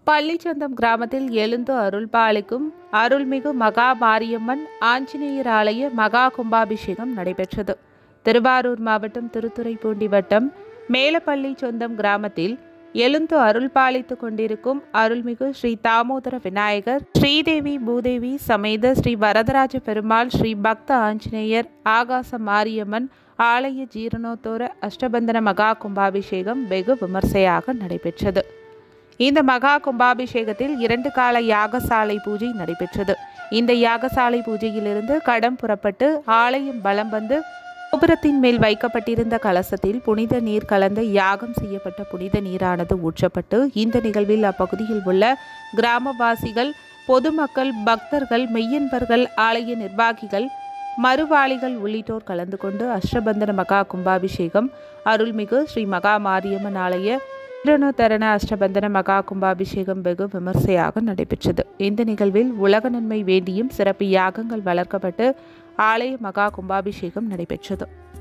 பள்ளிச்சந்தம் கிராமத்தில் எழுந்து அருள் பாலிக்கும் அருள்மிகு மகா மாரியம்மன் ஆஞ்சநேயர் ஆலய மகா கும்பாபிஷேகம் நடைபெற்றது. திருவாரூர் மாவட்டம் திருத்துறைப்பூண்டி வட்டம் மேலப்பள்ளி சொந்தம் கிராமத்தில் எழுந்து அருள் பாலித்துக் கொண்டிருக்கும் அருள்மிகு ஸ்ரீ தாமோதர விநாயகர், ஸ்ரீதேவி பூதேவி சமேத ஸ்ரீ வரதராஜ பெருமாள், ஸ்ரீ பக்த ஆஞ்சநேயர், ஆகாச மாரியம்மன் ஆலய ஜீரணோத்தர அஷ்டபந்தன மகா கும்பாபிஷேகம் வெகு விமர்சையாக நடைபெற்றது. இந்த மகா கும்பாபிஷேகத்தில் 2 கால யாகசாலை பூஜை நடைபெற்றது. இந்த யாகசாலை பூஜையிலிருந்து கடம் புறப்பட்டு ஆலயம் வலம் வந்து கோபுரத்தின் மேல் வைக்கப்பட்டிருந்த கலசத்தில் புனித நீர் கலந்து யாகம் செய்யப்பட்ட புனித நீரானது ஊற்றப்பட்டு இந்த நிகழ்வில் அப்பகுதியில் உள்ள கிராமவாசிகள், பொதுமக்கள், பக்தர்கள், மெய்யன்பர்கள், ஆலய நிர்வாகிகள், மறுவாளிகள் உள்ளிட்டோர் கலந்து கொண்டு அஷ்டபந்தன மகா கும்பாபிஷேகம் அருள்மிகு ஸ்ரீ மகா மாரியம்மன் ஆலய ஜீரணோத்தரண அஷ்டபந்தன மகா கும்பாபிஷேகம் வெகு விமர்சையாக நடைபெற்றது. இந்த நிகழ்வில் உலக நன்மை வேண்டியும் சிறப்பு யாகங்கள் வளர்க்கப்பட்டு ஆலய மகா கும்பாபிஷேகம் நடைபெற்றது.